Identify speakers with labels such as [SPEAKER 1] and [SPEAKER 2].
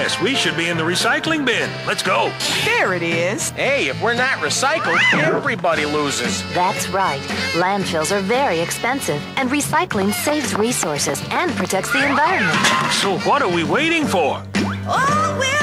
[SPEAKER 1] Yes, we should be in the recycling bin. Let's go.
[SPEAKER 2] There it is.
[SPEAKER 3] Hey, if we're not recycled, everybody loses.
[SPEAKER 4] That's right. Landfills are very expensive, and recycling saves resources and protects the environment.
[SPEAKER 1] So what are we waiting for?
[SPEAKER 2] Oh, we're